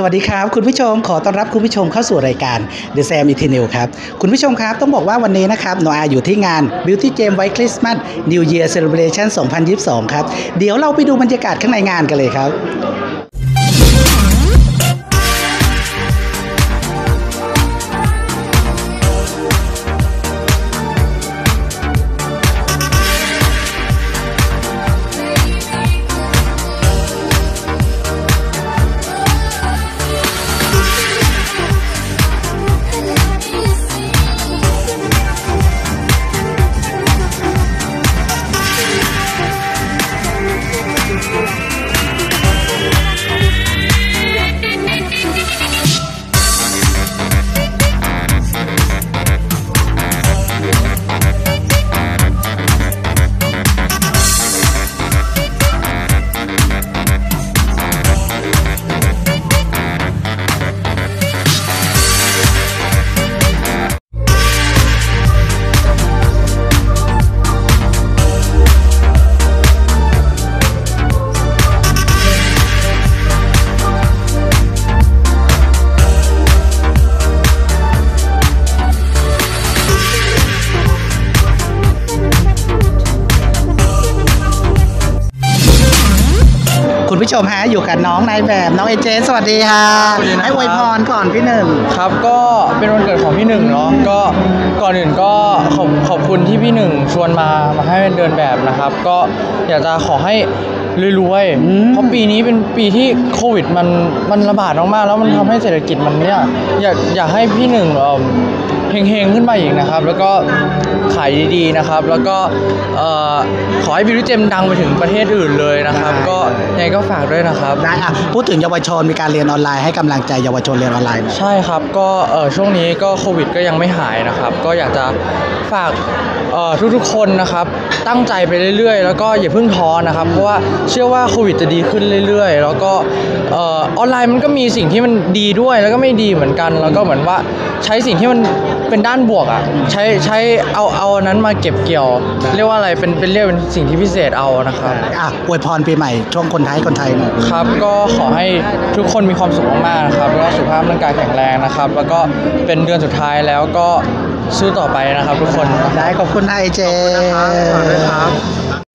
วัสดีครับคุณผู้ชมขอต้อนรับคุณผู้ชมเข้าสู่รายการ The Sam Eternal ครับคุณผู้ชมครับต้องบอกว่าวันนี้นะครับโนอาอยู่ที่งาน Beauty Gem White Christmas New Year Celebration 2022 ครับเดี๋ยวเราไปดูบรรยากาศข้างในงานกันเลยครับคุณผู้ชมฮะอยู่กับน้องนายแบบน้องเอเจสวัสดีค่ะให้อวยพรก่อนพี่หนึ่งครับก็เป็นวันเกิดของพี่หนึ่งเนาะก็ก่อนอื่นก็ขอบคุณที่พี่หนึ่งชวนมาให้เดินแบบนะครับก็อยากจะขอให้รวยๆเพราะปีนี้เป็นปีที่โควิดมันระบาดมากๆแล้วมันทำให้เศรษฐกิจมันเนี่ยอยากให้พี่หนึ่งเฮงๆขึ้นมาอีกนะครับแล้วก็ขายดีๆนะครับแล้วก็ขอให้Beauty Gemดังไปถึงประเทศอื่นเลยนะครับก็ยังไงก็ฝากด้วยนะครับได้อ่ะพูดถึงเยาวชนมีการเรียนออนไลน์ให้กำลังใจเยาวชนเรียนออนไลน์ใช่ครับก็ช่วงนี้ก็โควิดก็ยังไม่หายนะครับก็อยากจะฝากทุกๆคนนะครับตั้งใจไปเรื่อยๆแล้วก็อย่าเพิ่งท้อนะครับเพราะว่าเชื่อว่าโควิดจะดีขึ้นเรื่อยๆแล้วก็ออนไลน์มันก็มีสิ่งที่มันดีด้วยแล้วก็ไม่ดีเหมือนกันแล้วก็เหมือนว่าใช้สิ่งที่มันเป็นด้านบวกอ่ะใช้เอานั้นมาเก็บเกี่ยวเรียกว่าอะไรเป็นเรียกเป็นสิ่งที่พิเศษเอานะครับอวยพรปีใหม่ช่วงคนไทยหน่อยครับก็ขอให้ทุกคนมีความสุขมากๆนะครับแล้วก็สุขภาพร่างกายแข็งแรงนะครับแล้วก็เป็นเดือนสุดท้ายแล้วก็สู้ต่อไปนะครับทุกคนได้ขอบคุณไอเจขอบคุณนะครับ